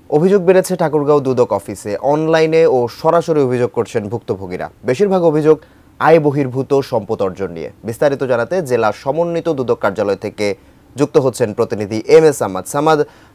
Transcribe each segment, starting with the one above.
অভিযোগ বেড়েছে ঠাকুরগাঁও দুদক অফিসে। অনলাইনে ও সরাসরি অভিযোগ করছেন ভুক্তভোগীরা। বেশিরভাগ অভিযোগ আয় বহির্ভূত সম্পদ অর্জন নিয়ে। বিস্তারিত জানাতে জেলা সমন্বিত দুদক কার্যালয় থেকে যুক্ত হচ্ছেন প্রতিনিধি এম.এস. সামাদ।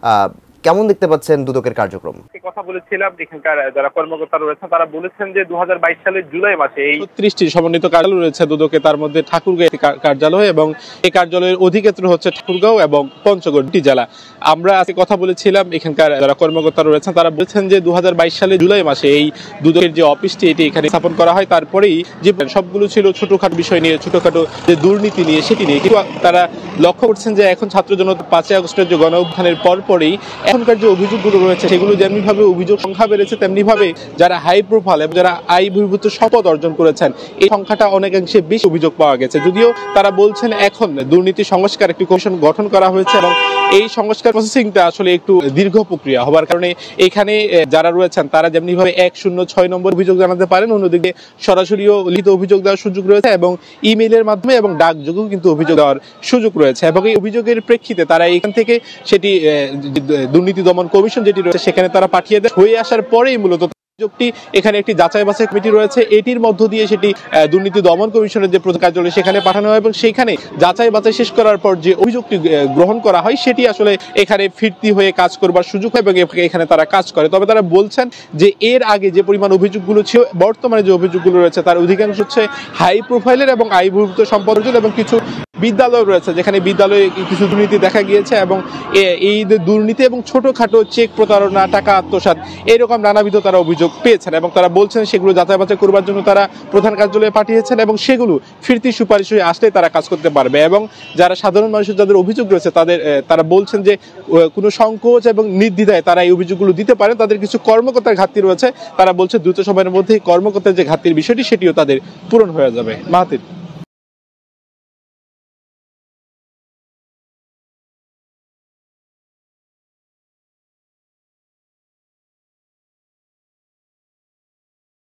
কেমন দেখতে পাচ্ছেন দুদকের কার্যক্রম? কথা বলেছিলাম, এখানকার যারা কর্মকর্তা রয়েছেন তারা বলেছেন যে 2022 সালের জুলাই মাসে এই ৩০টি সমন্বিত কার্যালয় রয়েছে দুদকে। তার মধ্যে ঠাকুরগাঁও কার্যালয় এবং এই কার্যালয়ের অধিক্ষেত্র হচ্ছে ঠাকুরগাঁও এবং পঞ্চগড় জেলা। আমরা আজকে কথা বলেছিলাম, এখানকার যারা কর্মকর্তা রয়েছেন তারা বলেছেন যে 2022 সালের জুলাই মাসে এই দুদকের যে অফিসটি এটি এখানে স্থাপন করা হয়। তারপরেই যে সবগুলো ছিল ছোটখাটো বিষয় নিয়ে, ছোটখাটো যে দুর্নীতি নিয়ে সেটি নিয়ে। কিন্তু তারা লক্ষ্য করছেন যে এখন ছাত্র জনতা 5ই আগস্টের যে গণ অভ্যুত্থানের পরপরই এখনকার যে অভিযোগগুলো রয়েছে সেগুলো যেমনিভাবে অভিযোগ সংখ্যা বেড়েছে, তেমনিভাবে যারা হাই প্রোফাইল এবং যারা আয় বহির্ভূত সম্পদ অর্জন করেছেন এই সংখ্যাটা অনেকাংশে বেশি অভিযোগ পাওয়া গেছে। যদিও তারা বলছেন এখন দুর্নীতি সংস্কার একটি কমিশন গঠন করা হয়েছে এবং এই সংস্কার প্রসেসিংটা আসলে একটু দীর্ঘ প্রক্রিয়া হওয়ার কারণে এখানে যারা রয়েছেন তারা যেমনিভাবে 106 নম্বর অভিযোগ জানাতে পারেন, অন্যদিকে সরাসরিও লিখিত অভিযোগ দেওয়ার সুযোগ রয়েছে এবং ইমেইলের মাধ্যমে এবং ডাকযোগেও কিন্তু অভিযোগ দেওয়ার সুযোগ রয়েছে। এবং এই অভিযোগের প্রেক্ষিতে তারা এখান থেকে সেটি দুর্নীতি দমন কমিশন যেটি রয়েছে সেখানে তারা পাঠিয়ে দেয়। হয়ে আসার পরেই মূলত অভিযোগটি এখানে একটি যাচাই বাছাই কমিটি রয়েছে, এটির মধ্য দিয়ে সেটি দুর্নীতি দমন কমিশনের যে প্রধান কার্যালয় সেখানে পাঠানো হয় এবং সেখানে যাচাই বাছাই শেষ করার পর যে অভিযোগটি গ্রহণ করা হয় সেটি আসলে এখানে ফিরতি হয়ে কাজ করবার সুযোগ হয় এবং এখানে তারা কাজ করে। তবে তারা বলছেন যে এর আগে যে পরিমাণ অভিযোগগুলো ছিল, বর্তমানে যে অভিযোগগুলো রয়েছে তার অধিকাংশ হচ্ছে হাই প্রোফাইলের এবং আয় বহির্ভূত সম্পদ অর্জন এবং কিছু বিদ্যালয় রয়েছে যেখানে বিদ্যালয়ে কিছু দুর্নীতি দেখা গিয়েছে এবং এই দুর্নীতি এবং ছোটখাটো চেক প্রতারণা, টাকা আত্মসাৎ এরকম নানাবিধ তারা অভিযোগ পেয়েছেন এবং তারা বলছেন সেগুলো যাচাই বাছাই করবার জন্য তারা প্রধান কার্যালয়ে পাঠিয়েছেন এবং সেগুলো ফিরতি সুপারিশ হয়ে আসলে তারা কাজ করতে পারবে। এবং যারা সাধারণ মানুষের যাদের অভিযোগ রয়েছে তারা বলছেন যে কোনো সংকোচ এবং নির্দ্বিধায় তারা এই অভিযোগগুলো দিতে পারে। তাদের কিছু কর্মকর্তার ঘাটতি রয়েছে, তারা বলছে দ্রুত সময়ের মধ্যে কর্মকর্তার যে ঘাটতির বিষয়টি সেটিও তাদের পূরণ হয়ে যাবে। মাহাতির।